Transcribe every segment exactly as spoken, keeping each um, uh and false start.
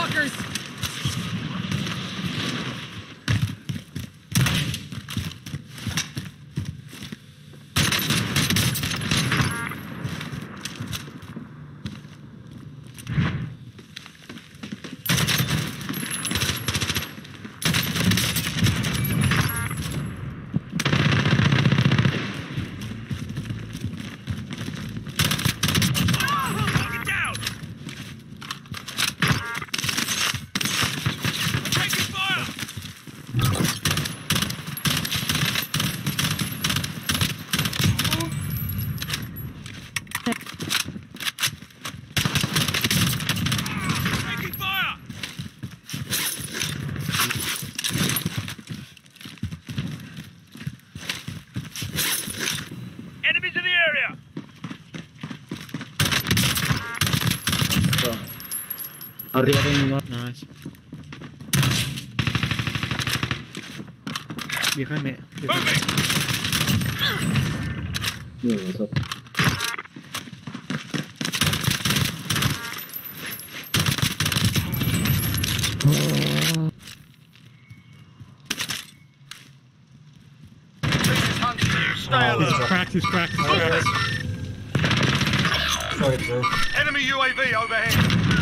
fuckers! Enemies in the area! Arriba de uno. Nice. Behind me. Behind me. Yeah, what's up? He's cracked, he's cracked, he's cracked. Sorry, bro. Enemy U A V overhead!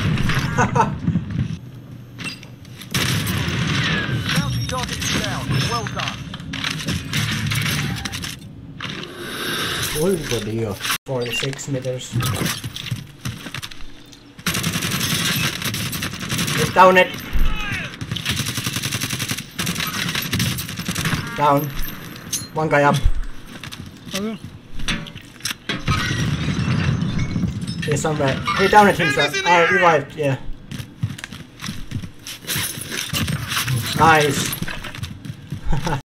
Bounty target down. Well done. Kuinka dio? forty-six meters. Get down it! Down. One guy up. Okay. He's somewhere. He downed himself. I revived, yeah. Nice.